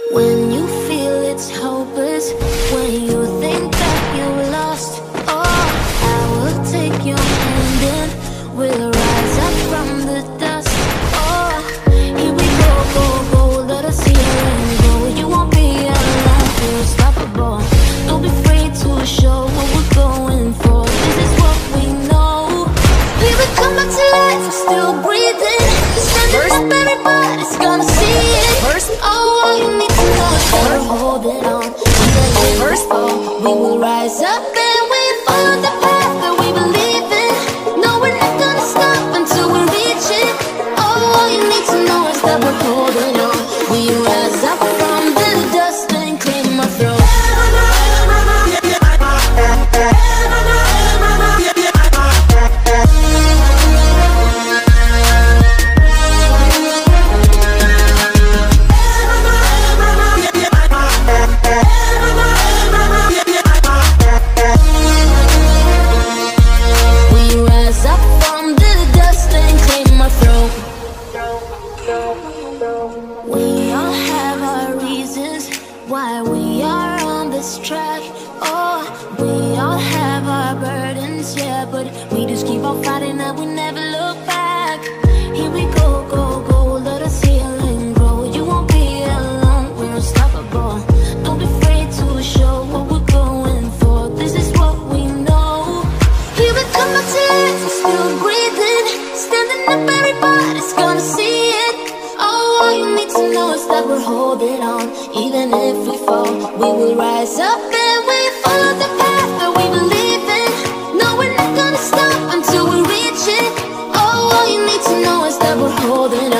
When you feel it's hopeless, when you think that you're lost, oh, I will take your hand and we'll rise up from the dust. Oh, here we go, go, go, let us hear and go. You won't be alone, we're unstoppable. Don't be afraid to show what we're going for. This is what we know. We will come back to life, we're still breathing. Standing up, everybody's gonna see it. Oh, all you need to know is that we're holding on. Even if we fall, we will rise up and we follow the path that we believe in. No, we're not gonna stop until we reach it. Oh, all you need to know is that we're holding on. We rise up from the dust and claim our throne. We all have our reasons why we are on this track. Oh, we all have our burdens, yeah, but we just keep on fighting and we never look back. Here we go, go, go, let us heal and grow. You won't be alone, we're unstoppable. Don't be afraid to show what we're going for. This is what we know. Here we come back to life, we're still breathing. Standing up, everybody's gonna see it. All you need to know is that we're holding on. Even if we fall, we will rise up and we follow the path that we believe in. No, we're not gonna stop until we reach it. Oh, all you need to know is that we're holding on.